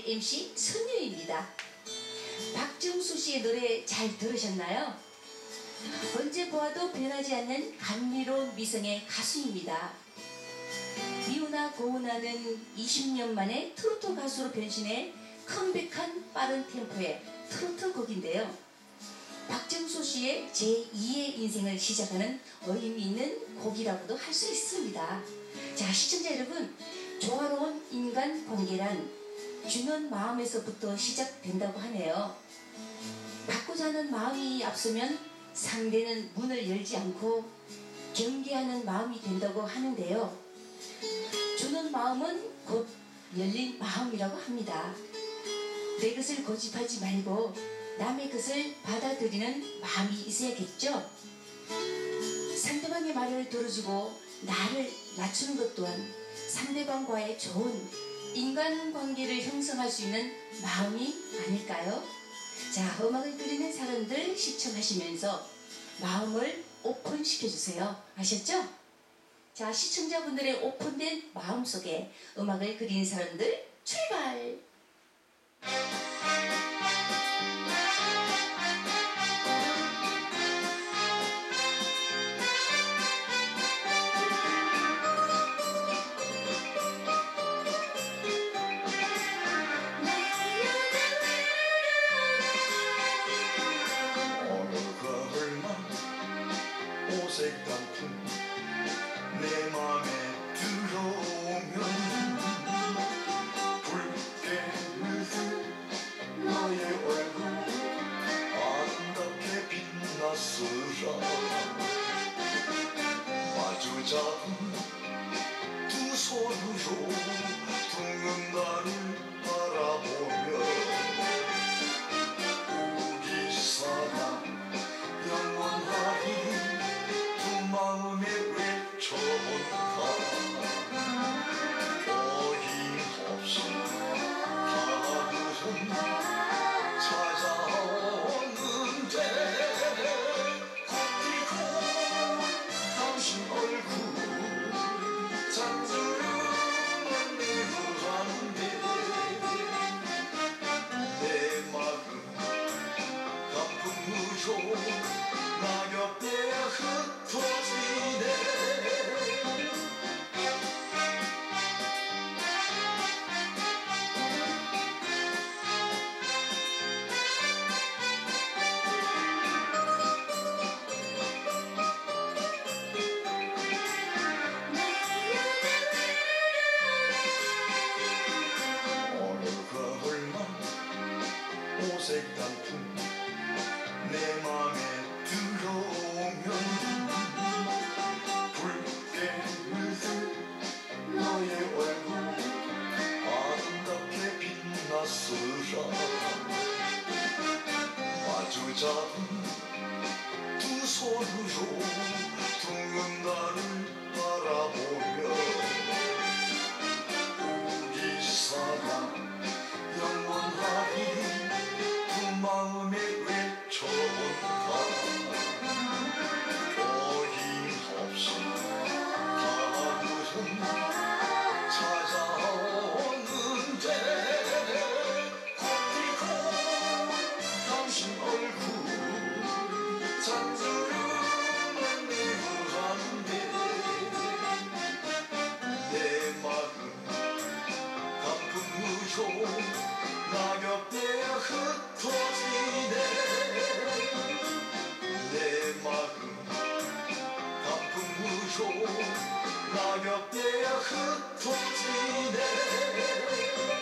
MC 선유입니다. 박정수 씨의 노래 잘 들으셨나요? 언제 보아도 변하지 않는 감미로운 미성의 가수입니다. 미우나 고우나는 20년 만에 트로트 가수로 변신해 컴백한 빠른 템포의 트로트 곡인데요. 박정수 씨의 제2의 인생을 시작하는 의미 있는 곡이라고도 할 수 있습니다. 자, 시청자 여러분, 조화로운 인간관계란 주는 마음에서부터 시작된다고 하네요. 받고자 하는 마음이 앞서면 상대는 문을 열지 않고 경계하는 마음이 된다고 하는데요. 주는 마음은 곧 열린 마음이라고 합니다. 내 것을 고집하지 말고 남의 것을 받아들이는 마음이 있어야겠죠. 상대방의 말을 들어주고 나를 낮추는 것 또한 상대방과의 좋은 인간관계를 형성할 수 있는 마음이 아닐까요? 자, 음악을 그리는 사람들 시청하시면서 마음을 오픈시켜주세요. 아셨죠? 자, 시청자분들의 오픈된 마음속에 음악을 그리는 사람들 출발! 오색 단풍 내 맘에 들어오면 붉게 물든 너의 얼굴 아름답게 빛났으라. 마주 잡은 두 손으로 둥근 나를 바라보며 우리 사랑 영원하리 마음에 외쳐본다. 어김없이 가을은 찾아오는데 꽃피고 당신 얼굴 잔주름은 누구한데 내 마음 단풍으로 낙엽에 흩어지네. 어느 가을날 오색 단풍 내 맘에 들어오면 붉게 물든 너의 얼굴 아름답게 빛났으라. 마주 잡은 두 손으로 둥근 나를 바라보며 우리 사랑 영원하리 두 마음에 외쳐본다. 어김없이 가을은 찾아오는데 꽃피고 당신 얼굴 잔주름은 누구한데 내 마음 단풍으로 낙엽에 흩어지네. 내 마음 단풍으로 낙엽에 흩어지네.